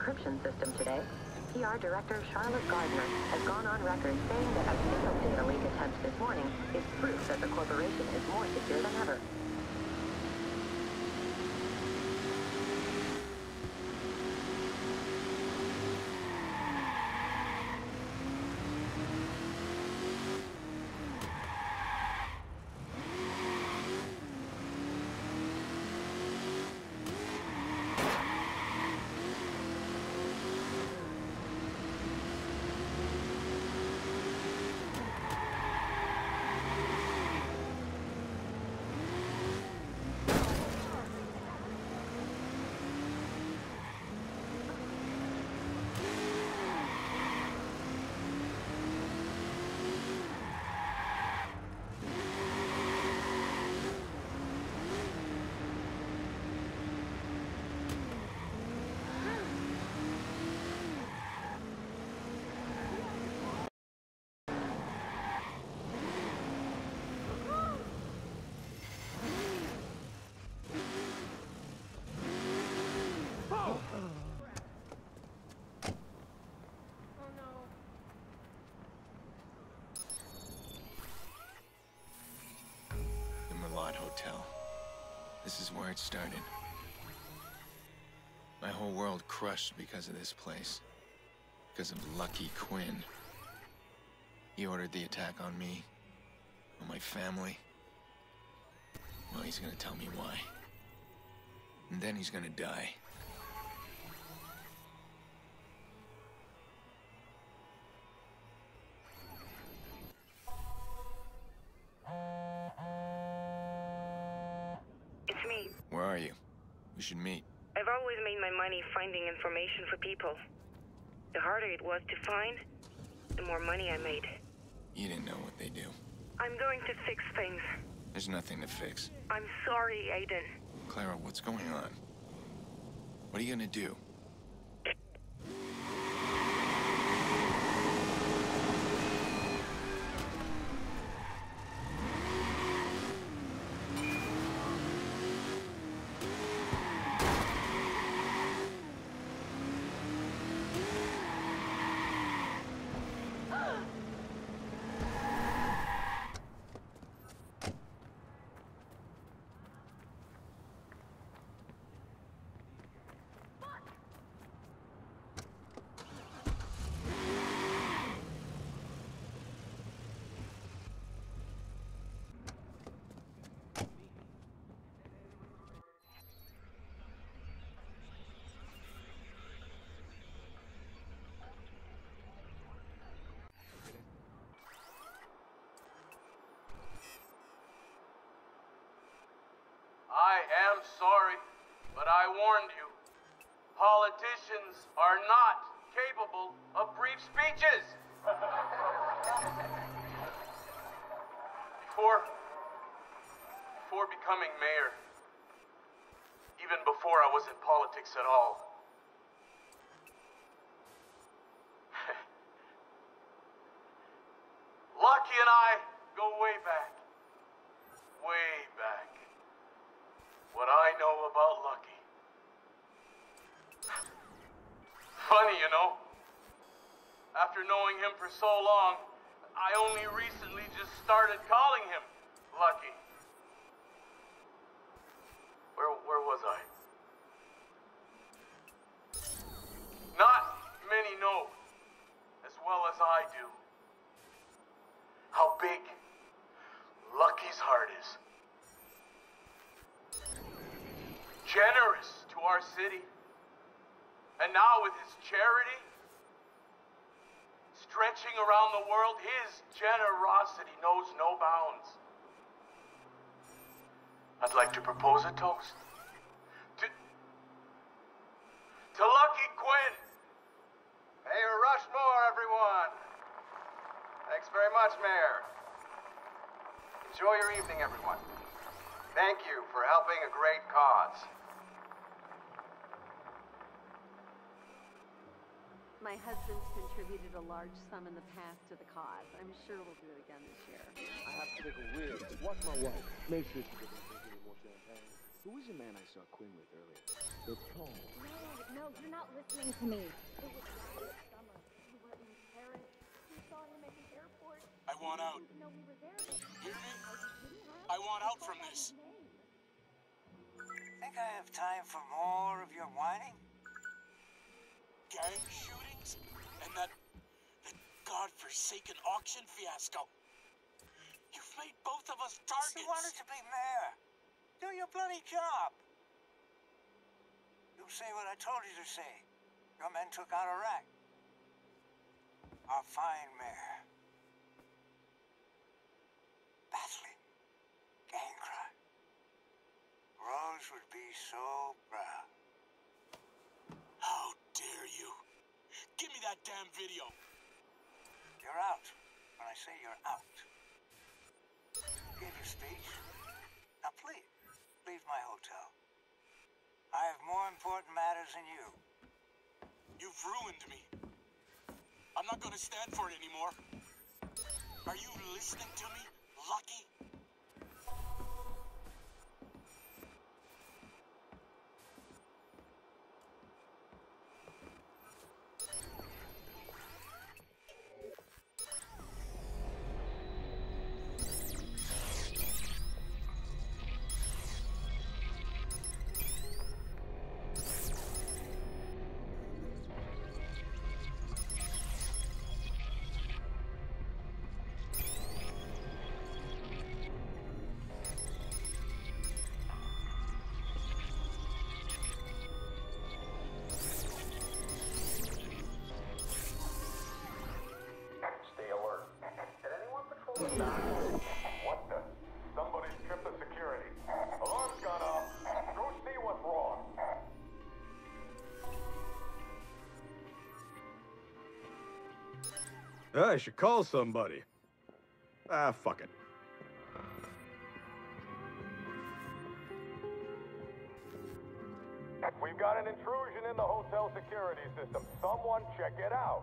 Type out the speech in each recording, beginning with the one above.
encryption system today. PR Director Charlotte Gardner has gone on record saying that a single data leak attempt this morning is proof that the corporation is more secure than ever. Hotel. This is where it started. My whole world crushed because of this place. Because of Lucky Quinn. He ordered the attack on me, on my family. Well, he's gonna tell me why. And then he's gonna die. Where are you? We should meet. I've always made my money finding information for people. The harder it was to find, the more money I made. You didn't know what they do. I'm going to fix things. There's nothing to fix. I'm sorry, Aiden. Clara, what's going on? What are you gonna do? I am sorry, but I warned you. Politicians are not capable of brief speeches. Before becoming mayor, even before I was in politics at all, Lucky and I go way back. Way back. What I know about Lucky. Funny, you know. After knowing him for so long, I only recently just started calling him Lucky. Where was I? Not many know, as well as I do, how big Lucky's heart is. Generous to our city. And now with his charity stretching around the world, his generosity knows no bounds. I'd like to propose a toast to Lucky Quinn. Mayor Rushmore, everyone. Thanks very much, Mayor. Enjoy your evening, everyone. Thank you for helping a great cause. My husband's contributed a large sum in the past to the cause. I'm sure we'll do it again this year. I have to take a whiz. Watch my wife. Make sure she doesn't drink any more champagne. Who was the man I saw Quinn with earlier? The tall. No, you're not listening to me. It was last summer. We were in Paris. We saw him at the airport. I want out. We didn't know we were there, but Hear me? didn't have I want to out call from out this. his name. Think I have time for more of your whining? Gang shootings? And that godforsaken auction fiasco. You've made both of us targets. You wanted to be mayor. Do your bloody job. You say what I told you to say. Your men took out Iraq. Our fine mayor. Battling gang crime. Rose would be so proud. How dare you? Give me that damn video. You're out. When I say you're out. Give your speech. Now please, leave my hotel. I have more important matters than you. You've ruined me. I'm not gonna stand for it anymore. Are you listening to me, Lucky? Stay alert. Did anyone patrol the back? What the? Somebody's tripped the security. Alarm's gone off. Go see what's wrong. I should call somebody. Ah, fuck it. We've got an intrusion in the hotel security system. Someone check it out.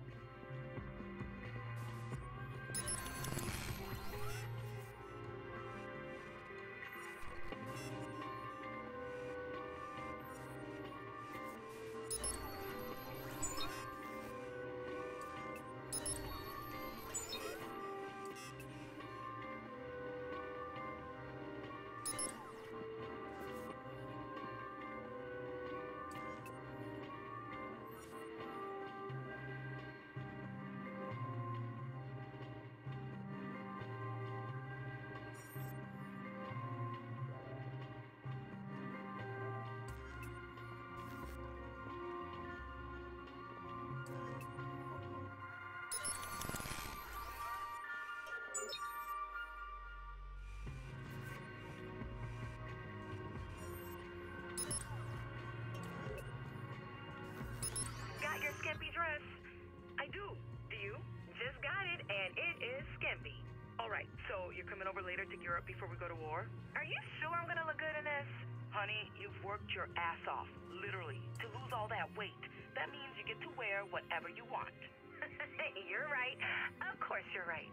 Got your skimpy dress? I do. Do you? Just got it, and it is skimpy. All right, so you're coming over later to gear up before we go to war? Are you sure I'm gonna look good in this? Honey, you've worked your ass off, literally, to lose all that weight. That means you get to wear whatever you want. You're right. Of course you're right.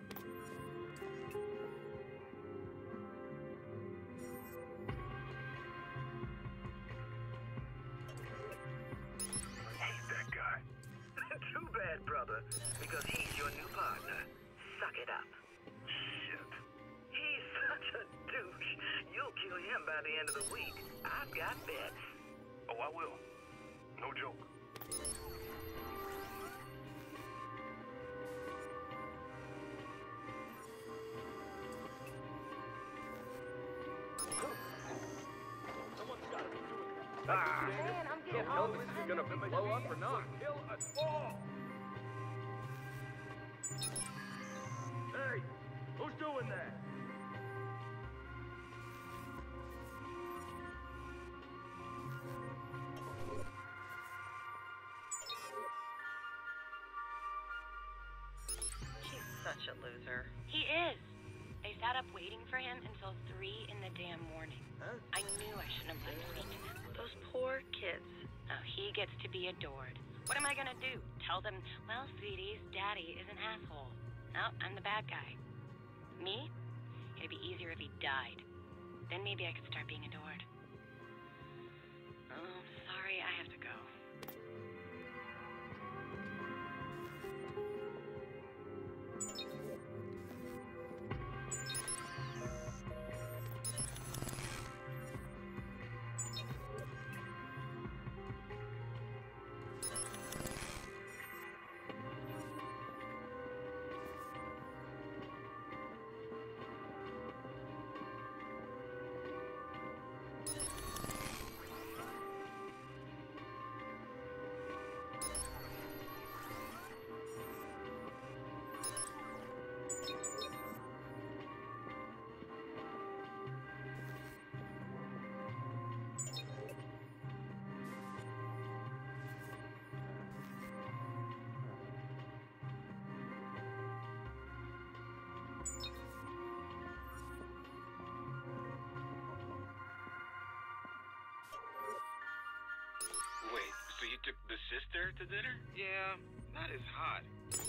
Hate that guy. Too bad, brother, because he's your new partner. Suck it up. Shit. He's such a douche. You'll kill him by the end of the week. I've got bets. Oh, I will. No joke. Someone's got to be doing that. Man, I'm getting Can't tell all if this is kinds gonna of blow up or not. Kill us all. Hey, who's doing that? He's such a loser. He is. They sat up waiting for him until 3 in the damn morning. I knew I shouldn't have let him speak to them. Those poor kids. Oh, he gets to be adored. What am I gonna do? Tell them, well, sweeties, daddy is an asshole. No, I'm the bad guy. Me? It'd be easier if he died. Then maybe I could start being adored. Oh, sorry, I have to go. Wait, so you took the sister to dinner? Yeah, that is hot.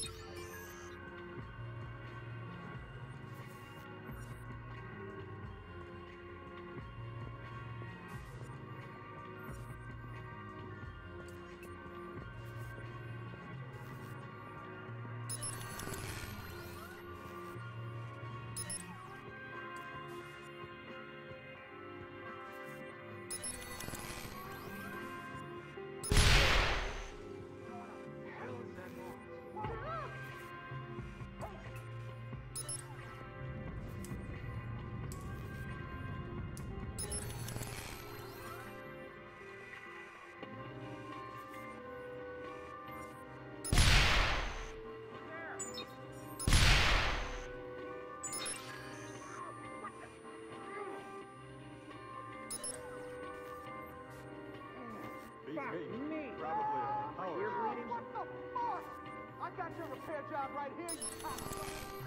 Fuck me. Probably a power. You're bleeding? What the fuck? I got your repair job right here, you cocksucker.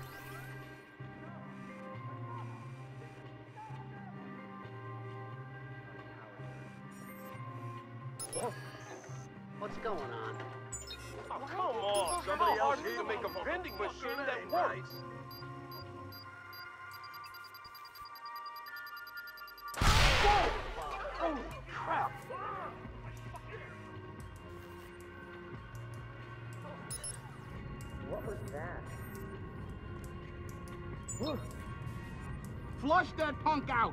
What's going on? Oh, come on. Somebody else here to make a vending machine that works. Whoa! Holy crap! What was that? Flush that punk out!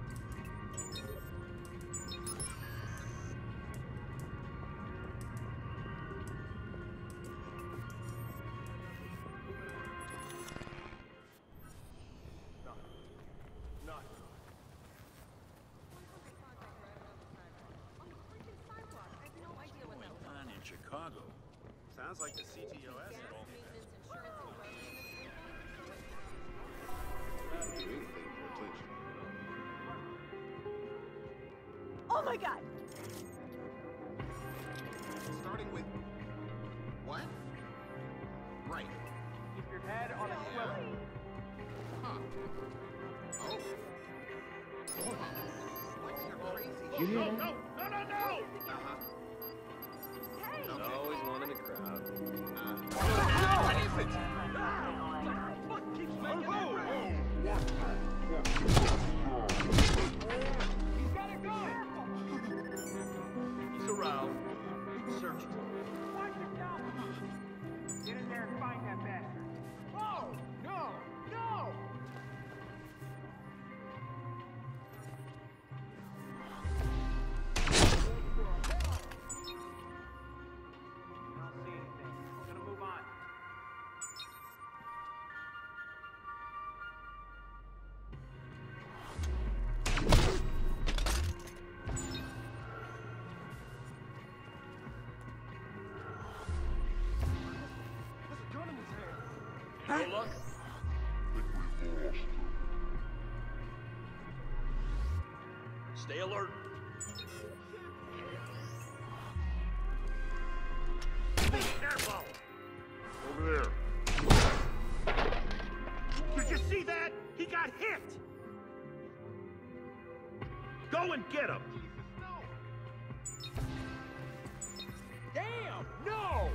Chicago. Sounds like the CTOS is all. Oh my god! Starting with what? Right. Keep your head on a swivel. Huh. Oh. What's your crazy? You no, no, no, no, no! Always one in the crowd. What is it? What keeps making it rain? He's got a gun! He's around. Search it. Watch yourself! Get in there and find that bastard. Oh! No! No! No luck? Stay alert. Careful! Over there. Did you see that? He got hit! Go and get him! Damn! No!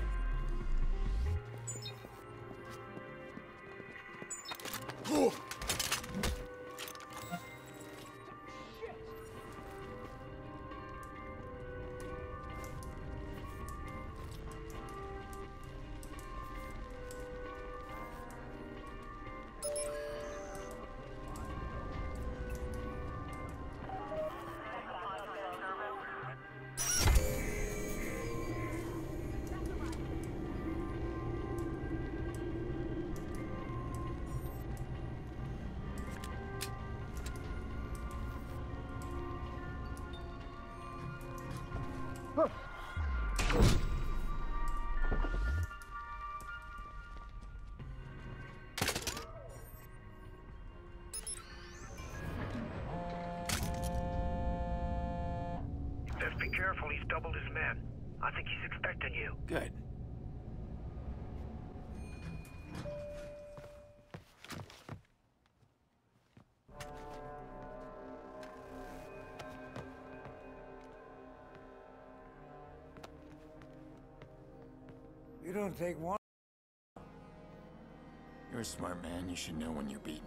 I think he's expecting you. Good. You don't take one. You're a smart man. You should know when you're beaten.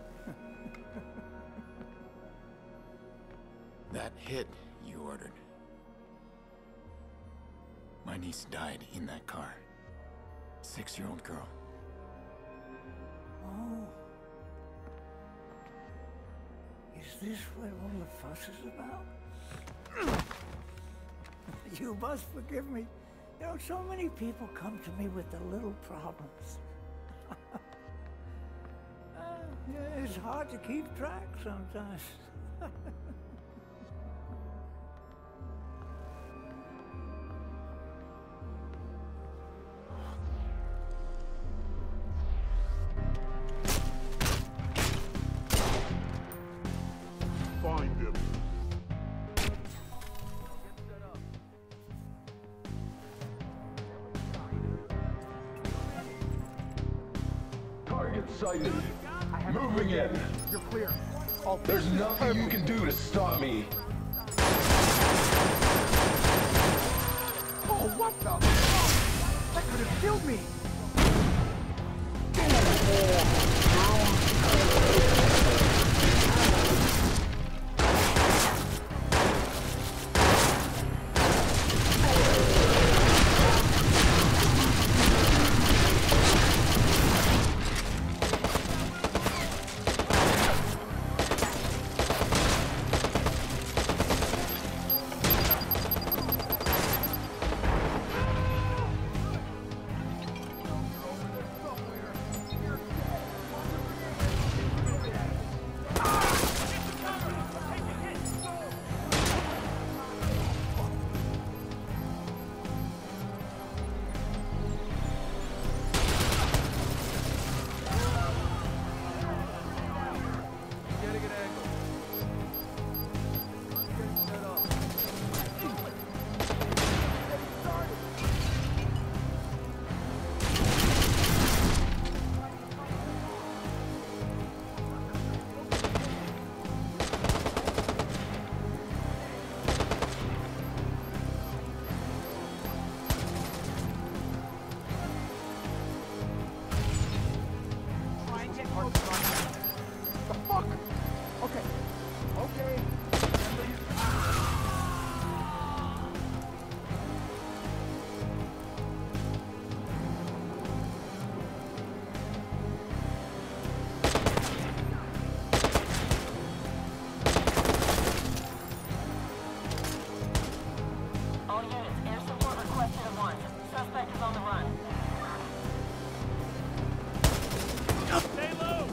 That hit you ordered. My niece died in that car. 6-year-old girl. Oh. Is this what all the fuss is about? You must forgive me. You know, so many people come to me with the little problems. It's hard to keep track sometimes. Find him. Target sighted. Moving in. You're clear. There's nothing you can do to stop me. Oh, what the? Oh, that could have killed me. The fuck? Okay. Okay. All units, air support requested at once. Suspect is on the run. Stay low!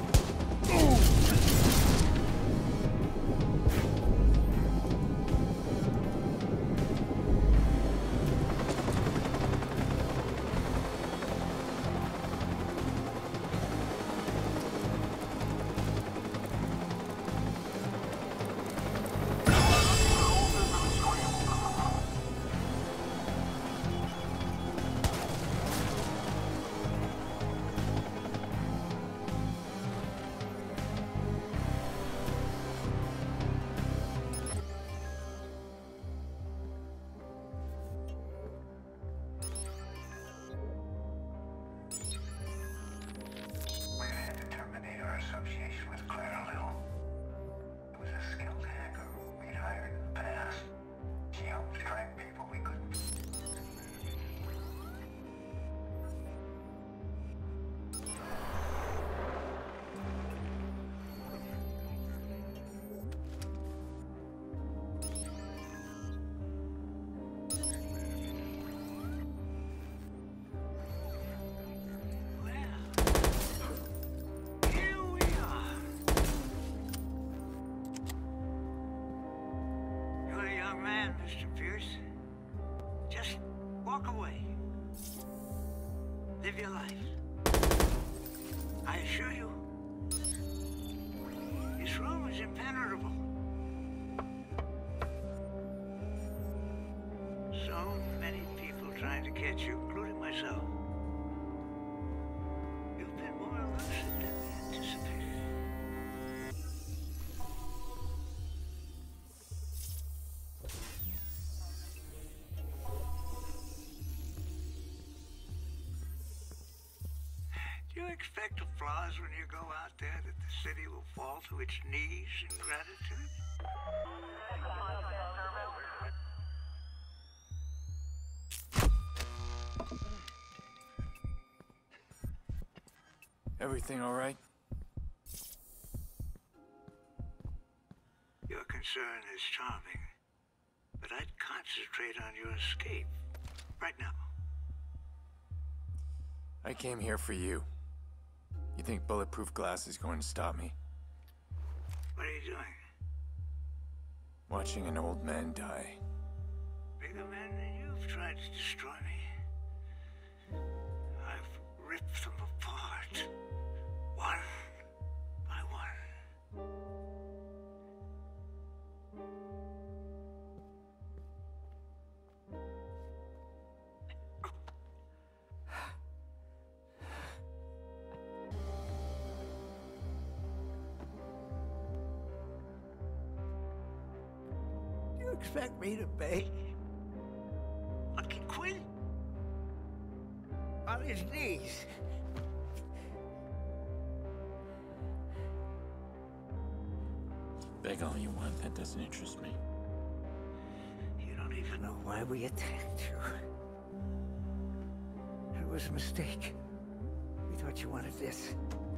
Association with Clara Little. It was a skilled hacker we'd hired in the past. She helped track people we couldn't. Mr. Pierce. Just walk away. Live your life. I assure you, this room is impenetrable. So to catch you, including myself. You've been more elusive than we anticipated. Do you expect applause when you go out there that the city will fall to its knees in gratitude? Everything all right? Your concern is charming, but I'd concentrate on your escape right now. I came here for you. You think bulletproof glass is going to stop me? What are you doing? Watching an old man die. Bigger men than you've tried to destroy me. I've ripped them apart, one by one. You expect me to beg? Lucky Quinn? On his knees. Beg all you want, that doesn't interest me. You don't even know why we attacked you. It was a mistake. We thought you wanted this.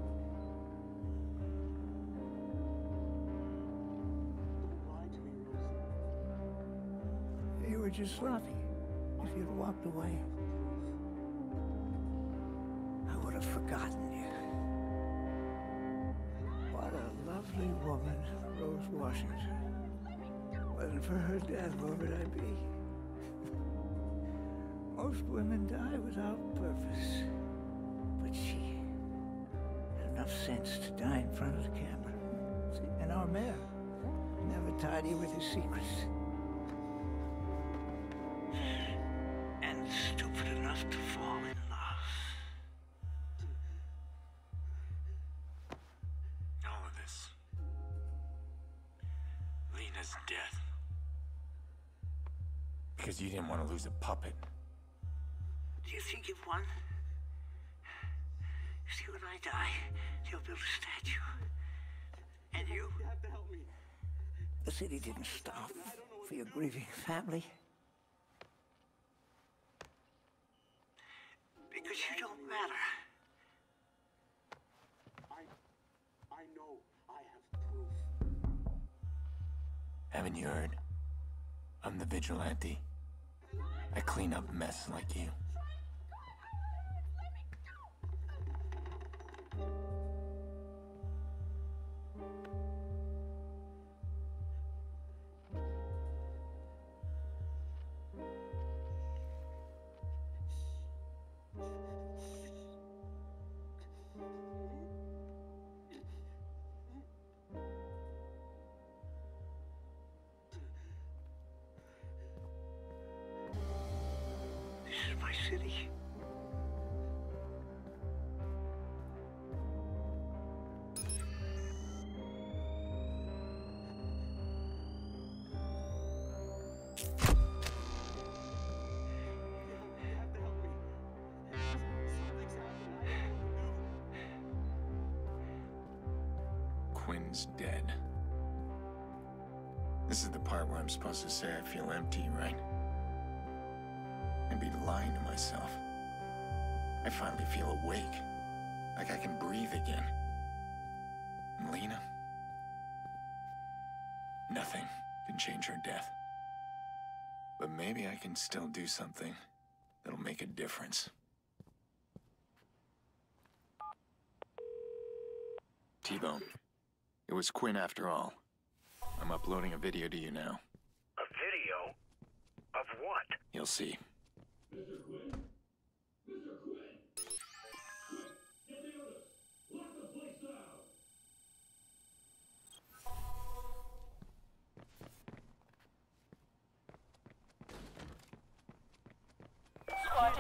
You were just sloppy. If you'd walked away, I would have forgotten you. What a lovely woman, Rose Washington. Wasn't for her death, where would I be? Most women die without purpose. But she had enough sense to die in front of the camera. See, and our mayor never tidy with his secrets. And stupid enough to fall in love. All of this. Lena's death. Because you didn't want to lose a puppet. Do you think you've won? See, when I die, they'll build a statue. And you have to help me. The city didn't stop for your grieving family. Because you don't matter. I know I have proof. Haven't you heard? I'm the vigilante. I clean up mess like you. This is my city. Quinn's dead. This is the part where I'm supposed to say I feel empty, right? And be lying to myself. I finally feel awake. Like I can breathe again. And Lena? Nothing can change her death. But maybe I can still do something that'll make a difference. T-Bone. It was Quinn after all. I'm uploading a video to you now. A video? Of what? You'll see. Mr. Quinn? Mr. Quinn! Quick, get the others! Lock the place down! Squad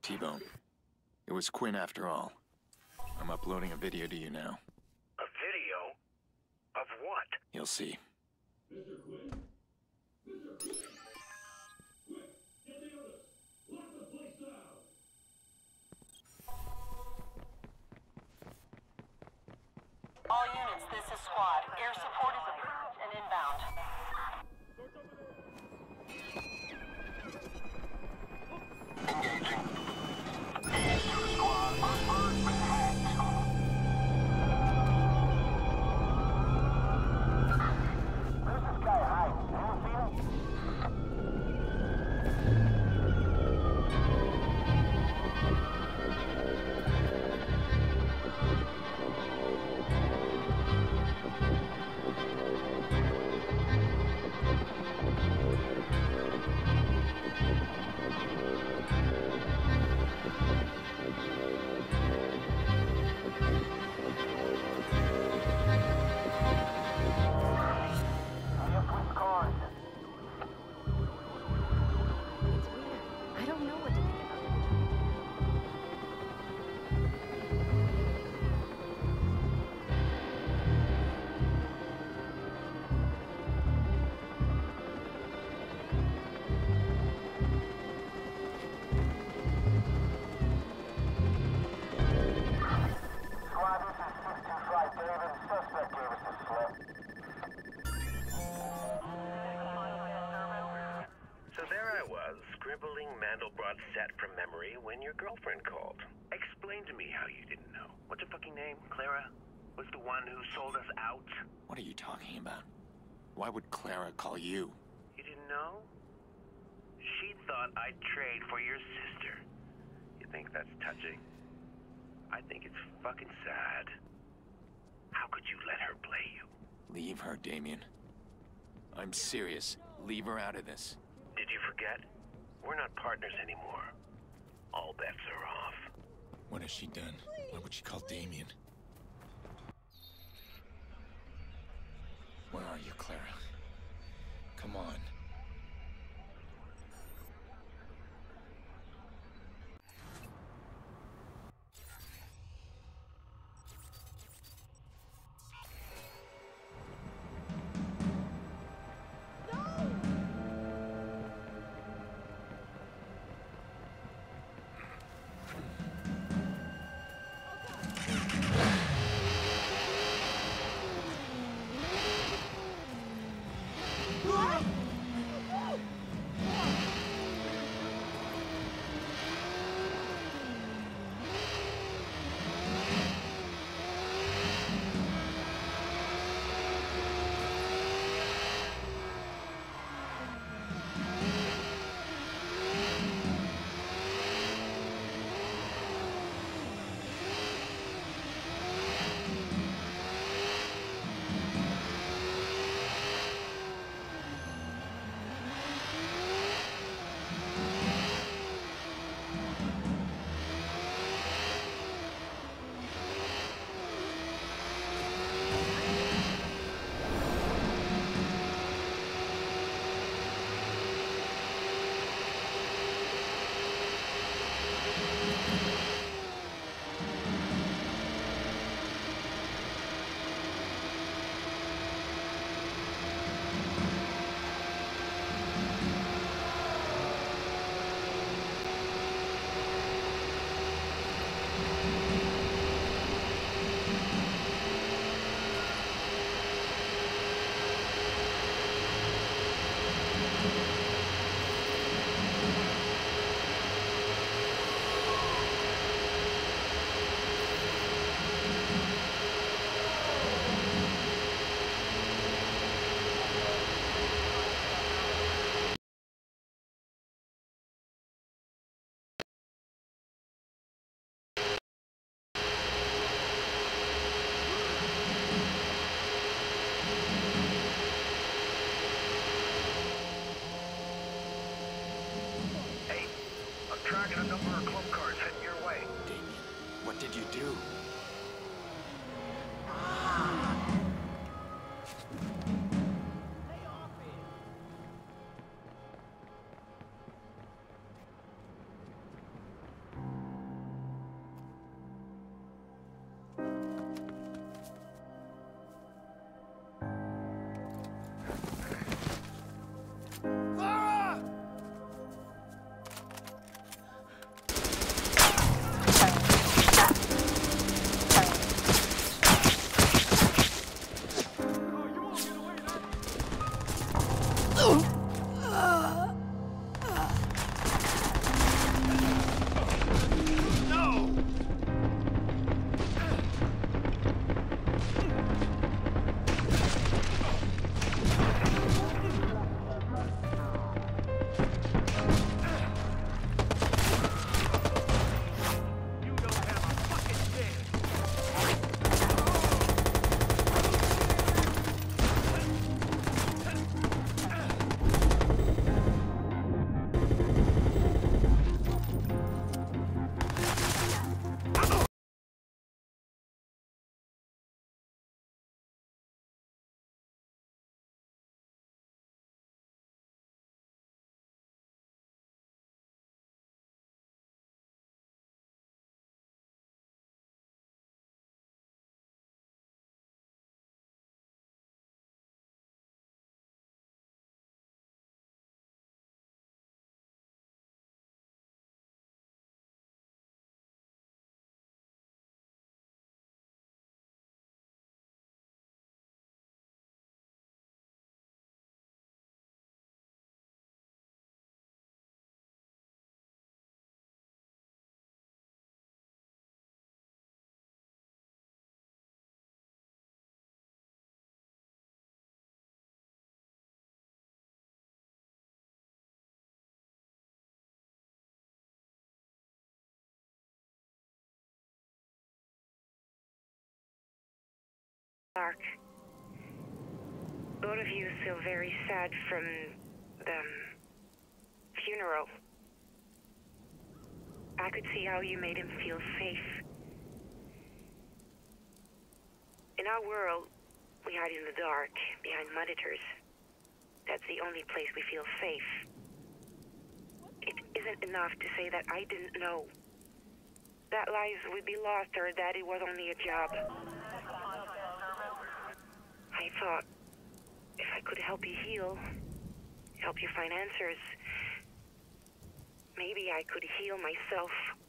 T-Bone. It was Quinn after all. I'm uploading a video to you now. A video? Of what? You'll see. Mr. Quinn? Mr. Quinn? Quick, get the others. Lock the place down. All units, this is squad. Air support is approved and inbound. I don't know what to think about it. Squad, this is 625 David. Suspect gave us the slip. So there I was, scribbling Mandelbrot set from memory when your girlfriend called. Explain to me how you didn't know. What's her fucking name? Clara? Was the one who sold us out? What are you talking about? Why would Clara call you? You didn't know? She thought I'd trade for your sister. You think that's touching? I think it's fucking sad. How could you let her play you? Leave her, Damien. I'm serious. Leave her out of this. Did you forget? We're not partners anymore. All bets are off. What has she done? Why would she call Damien? Where are you, Clara? Come on. Tracking a number of club cars heading your way. Damien, what did you do? dark. Both of you still very sad from the funeral. I could see how you made him feel safe. In our world, we hide in the dark, behind monitors. That's the only place we feel safe. It isn't enough to say that I didn't know. That lives would be lost or that it was only a job. I thought if I could help you heal, help you find answers, maybe I could heal myself.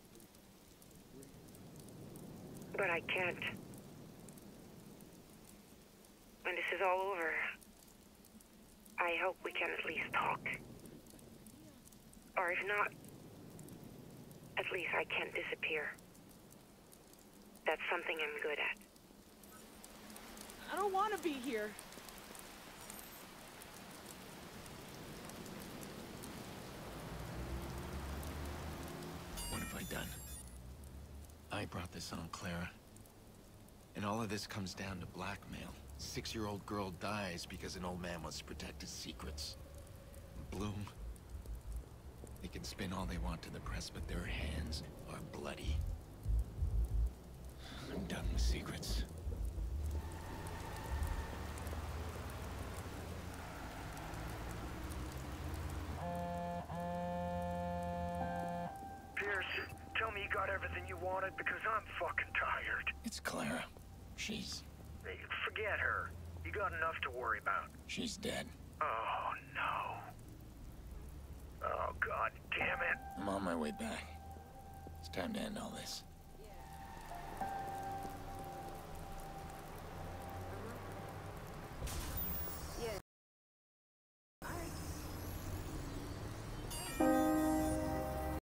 But I can't. When this is all over, I hope we can at least talk. Or if not, at least I can't disappear. That's something I'm good at. I don't want to be here. What have I done? I brought this on Clara. And all of this comes down to blackmail. 6-year-old girl dies because an old man wants to protect his secrets. Bloom. They can spin all they want to the press, but their hands are bloody. I'm done with secrets. Pierce, tell me you got everything you wanted because I'm fucking tired. It's Clara. She's... Hey, forget her. You got enough to worry about. she's dead. Oh, no. Oh, god damn it. I'm on my way back. It's time to end all this.